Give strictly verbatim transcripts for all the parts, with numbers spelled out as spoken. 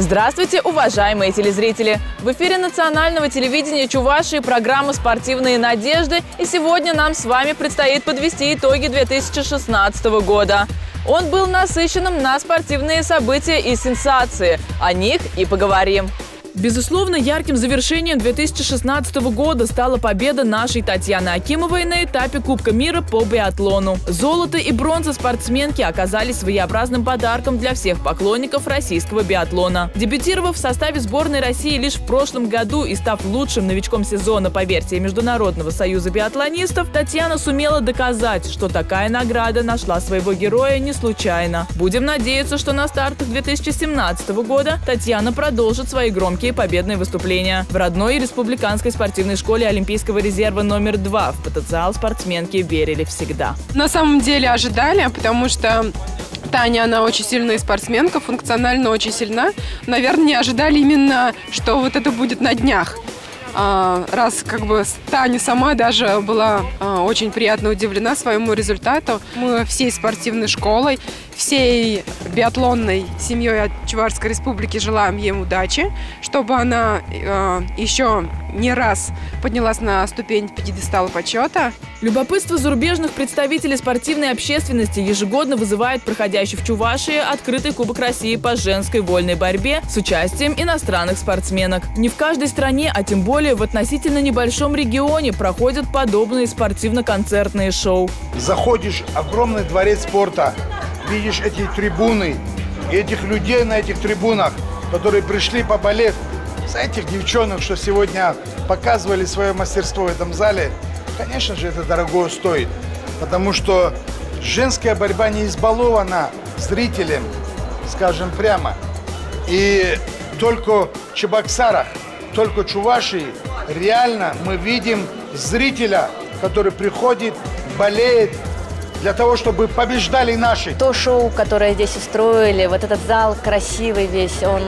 Здравствуйте, уважаемые телезрители! В эфире национального телевидения Чувашии программа «Спортивные надежды». И сегодня нам с вами предстоит подвести итоги две тысячи шестнадцатого года. Он был насыщенным на спортивные события и сенсации. О них и поговорим. Безусловно, ярким завершением две тысячи шестнадцатого года стала победа нашей Татьяны Акимовой на этапе Кубка мира по биатлону. Золото и бронза спортсменки оказались своеобразным подарком для всех поклонников российского биатлона. Дебютировав в составе сборной России лишь в прошлом году и став лучшим новичком сезона по версии Международного союза биатлонистов, Татьяна сумела доказать, что такая награда нашла своего героя не случайно. Будем надеяться, что на стартах две тысячи семнадцатого года Татьяна продолжит свои громкие победные выступления. В родной республиканской спортивной школе Олимпийского резерва номер два в потенциал спортсменки верили всегда. На самом деле ожидали, потому что Таня, она очень сильная спортсменка, функционально очень сильна. Наверное, не ожидали именно, что вот это будет на днях. Раз как бы Таня сама даже была очень приятно удивлена своему результату. Мы всей спортивной школой, всей биатлонной семьей от Чувашской республики желаем ей удачи, чтобы она еще не раз поднялась на ступень пьедестала почета. Любопытство зарубежных представителей спортивной общественности ежегодно вызывает проходящий в Чувашии открытый Кубок России по женской вольной борьбе с участием иностранных спортсменок. Не в каждой стране, а тем более в относительно небольшом регионе проходят подобные спортивно-концертные шоу. Заходишь в огромный дворец спорта, видишь эти трибуны, и этих людей на этих трибунах, которые пришли поболеть за этих девчонок, что сегодня показывали свое мастерство в этом зале. Конечно же, это дорого стоит, потому что женская борьба не избалована зрителем, скажем прямо. И только в Чебоксарах, только в Чувашии реально мы видим зрителя, который приходит, болеет, для того, чтобы побеждали наши. То шоу, которое здесь устроили, вот этот зал красивый весь, он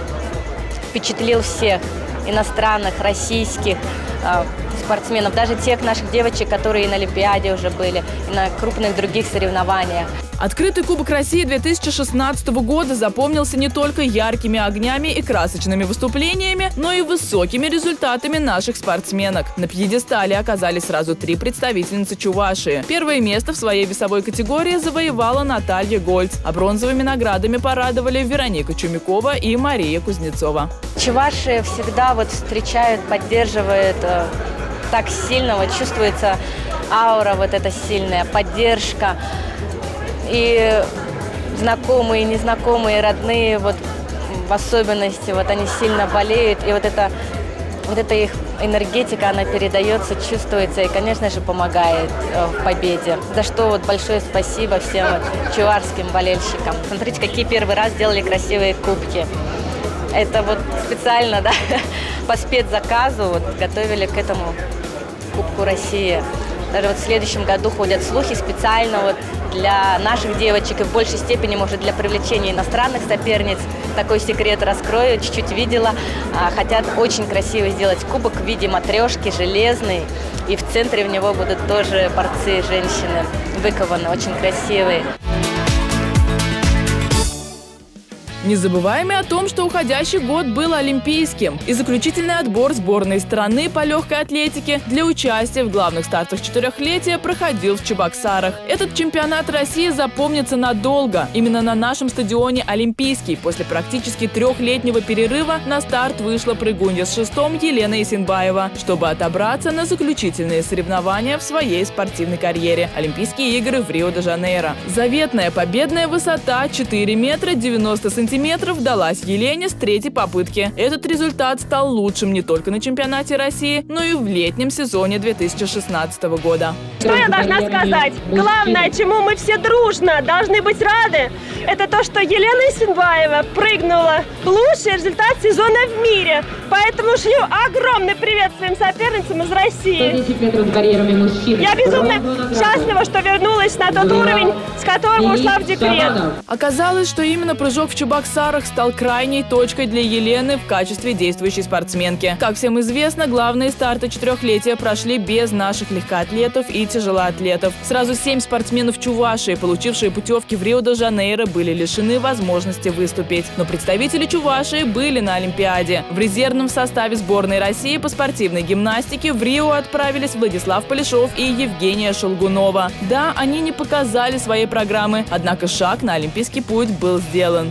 впечатлил всех, иностранных, российских э, спортсменов, даже тех наших девочек, которые и на Олимпиаде уже были, и на крупных других соревнованиях. Открытый Кубок России две тысячи шестнадцатого года запомнился не только яркими огнями и красочными выступлениями, но и высокими результатами наших спортсменок. На пьедестале оказались сразу три представительницы Чувашии. Первое место в своей весовой категории завоевала Наталья Гольц, а бронзовыми наградами порадовали Вероника Чумякова и Мария Кузнецова. Чувашия всегда вот встречает, поддерживает э, так сильно, вот чувствуется аура вот эта сильная, поддержка. И знакомые, незнакомые, родные, вот в особенности, вот они сильно болеют, и вот эта, вот эта их энергетика, она передается, чувствуется и, конечно же, помогает э, в победе. За что вот большое спасибо всем вот, чувашским болельщикам. Смотрите, какие первый раз делали красивые кубки. Это вот специально, да, по спецзаказу вот, готовили к этому Кубку России. Даже вот в следующем году ходят слухи специально вот для наших девочек и в большей степени, может, для привлечения иностранных соперниц. Такой секрет раскрою, чуть-чуть видела. Хотят очень красиво сделать кубок в виде матрешки, железный. И в центре в него будут тоже борцы, женщины, выкованы, очень красивые. Не забываем и о том, что уходящий год был олимпийским. И заключительный отбор сборной страны по легкой атлетике для участия в главных стартах четырехлетия проходил в Чебоксарах. Этот чемпионат России запомнится надолго. Именно на нашем стадионе «Олимпийский» после практически трехлетнего перерыва на старт вышла прыгунья с шестом Елена Исенбаева, чтобы отобраться на заключительные соревнования в своей спортивной карьере – Олимпийские игры в Рио-де-Жанейро. Заветная победная высота четыре метра девяносто сантиметров далась Елене с третьей попытки. Этот результат стал лучшим не только на чемпионате России, но и в летнем сезоне две тысячи шестнадцатого года. Что я должна сказать? Главное, чему мы все дружно должны быть рады, это то, что Елена Исенбаева прыгнула лучший результат сезона в мире. Поэтому шлю огромный привет своим соперницам из России. Я безумно счастлива, что вернулась на тот уровень, с которого ушла в декрет. Оказалось, что именно прыжок в Чебоксарах Чебоксарах стал крайней точкой для Елены в качестве действующей спортсменки. Как всем известно, главные старты четырехлетия прошли без наших легкоатлетов и тяжелоатлетов. Сразу семь спортсменов Чувашии, получившие путевки в Рио-де-Жанейро, были лишены возможности выступить. Но представители Чувашии были на Олимпиаде. В резервном составе сборной России по спортивной гимнастике в Рио отправились Владислав Полешов и Евгения Шелгунова. Да, они не показали своей программы, однако шаг на олимпийский путь был сделан.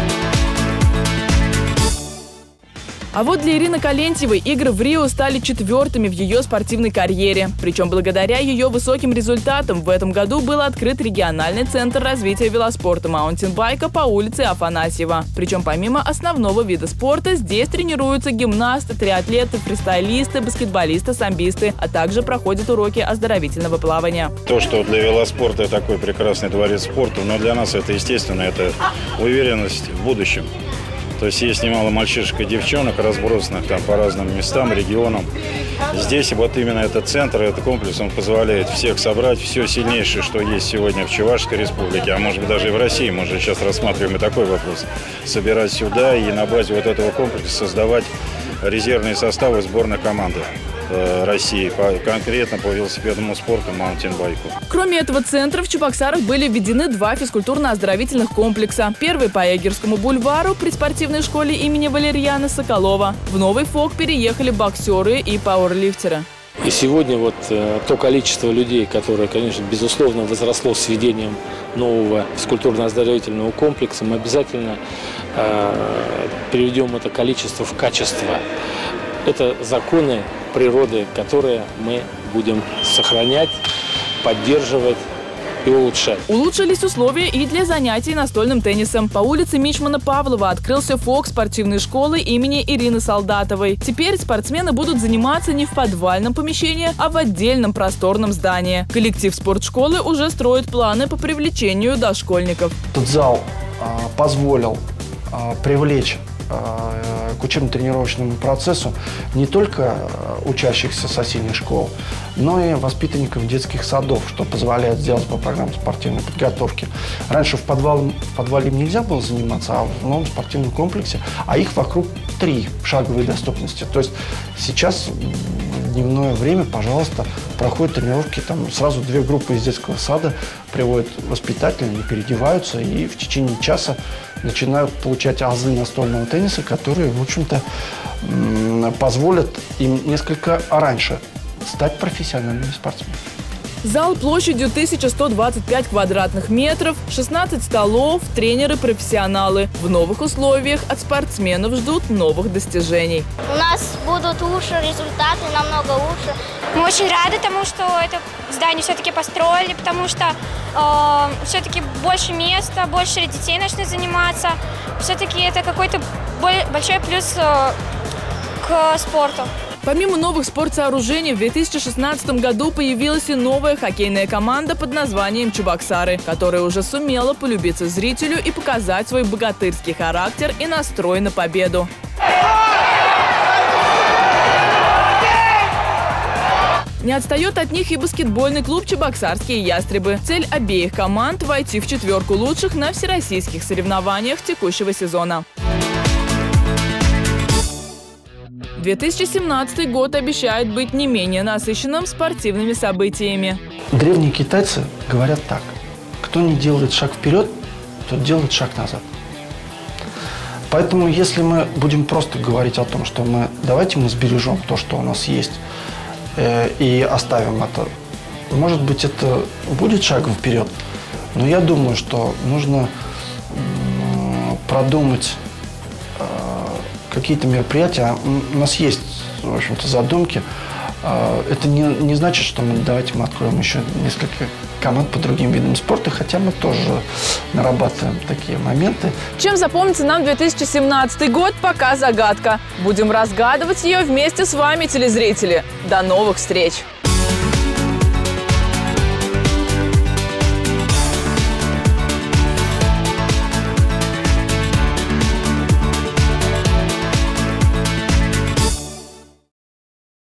А вот для Ирины Калентьевой игры в Рио стали четвертыми в ее спортивной карьере. Причем благодаря ее высоким результатам в этом году был открыт региональный центр развития велоспорта маунтинбайка по улице Афанасьева. Причем помимо основного вида спорта здесь тренируются гимнасты, триатлеты, фристайлисты, баскетболисты, самбисты, а также проходят уроки оздоровительного плавания. То, что для велоспорта такой прекрасный дворец спорта, но для нас это естественно, это уверенность в будущем. То есть есть немало мальчишек и девчонок, разбросанных там по разным местам, регионам. Здесь вот именно этот центр, этот комплекс, он позволяет всех собрать, все сильнейшее, что есть сегодня в Чувашской республике, а может быть даже и в России, мы же сейчас рассматриваем и такой вопрос, собирать сюда и на базе вот этого комплекса создавать резервные составы сборной команды России, конкретно по велосипедному спорту, маунтинбайку. Кроме этого центра в Чебоксарах были введены два физкультурно-оздоровительных комплекса. Первый по Ягерскому бульвару при спортивной школе имени Валерьяна Соколова. В новый ФОК переехали боксеры и пауэрлифтеры. И сегодня вот э, то количество людей, которое, конечно, безусловно возросло с введением нового физкультурно-оздоровительного комплекса, мы обязательно э, переведем это количество в качество. Это законы природы, которые мы будем сохранять, поддерживать и улучшать. Улучшились условия и для занятий настольным теннисом. По улице Мичмана Павлова открылся ФОК спортивной школы имени Ирины Солдатовой. Теперь спортсмены будут заниматься не в подвальном помещении, а в отдельном просторном здании. Коллектив спортшколы уже строит планы по привлечению дошкольников. Этот зал а, позволил а, привлечь к учебно-тренировочному процессу не только учащихся соседних школ, но и воспитанников детских садов, что позволяет сделать по программе спортивной подготовки. Раньше в, подвал, в подвале нельзя было заниматься, а в новом спортивном комплексе, а их вокруг три в шаговой доступности. То есть сейчас в дневное время, пожалуйста, проходят тренировки, там сразу две группы из детского сада приводят воспитатели, они переодеваются и в течение часа начинают получать азы настольного тенниса, которые, в общем-то, позволят им несколько раньше стать профессиональными спортсменами. Зал площадью тысяча сто двадцать пять квадратных метров, шестнадцать столов, тренеры-профессионалы. В новых условиях от спортсменов ждут новых достижений. У нас будут лучше результаты, намного лучше. Мы очень рады тому, что это здание все-таки построили, потому что э, все-таки больше места, больше детей начнут заниматься. Все-таки это какой-то большой плюс э, к спорту. Помимо новых спортсооружений, в две тысячи шестнадцатом году появилась и новая хоккейная команда под названием «Чебоксары», которая уже сумела полюбиться зрителю и показать свой богатырский характер и настрой на победу. Не отстает от них и баскетбольный клуб «Чебоксарские ястребы». Цель обеих команд – войти в четверку лучших на всероссийских соревнованиях текущего сезона. две тысячи семнадцатый год обещает быть не менее насыщенным спортивными событиями. Древние китайцы говорят так: кто не делает шаг вперед, тот делает шаг назад. Поэтому если мы будем просто говорить о том, что мы давайте мы сбережем то, что у нас есть, э, и оставим это, может быть, это будет шагом вперед. Но я думаю, что нужно э, продумать какие-то мероприятия. У нас есть, в общем-то, задумки. Это не, не значит, что мы давайте мы откроем еще несколько команд по другим видам спорта, хотя мы тоже нарабатываем такие моменты. Чем запомнится нам две тысячи семнадцатый год, пока загадка. Будем разгадывать ее вместе с вами, телезрители. До новых встреч!